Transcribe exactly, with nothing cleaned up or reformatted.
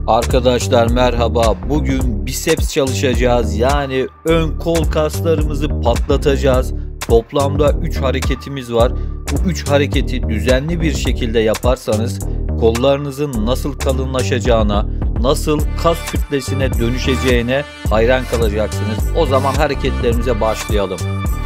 Arkadaşlar merhaba. Bugün biceps çalışacağız. Yani ön kol kaslarımızı patlatacağız. Toplamda üç hareketimiz var. Bu üç hareketi düzenli bir şekilde yaparsanız kollarınızın nasıl kalınlaşacağına, nasıl kas kütlesine dönüşeceğine hayran kalacaksınız. O zaman hareketlerimize başlayalım.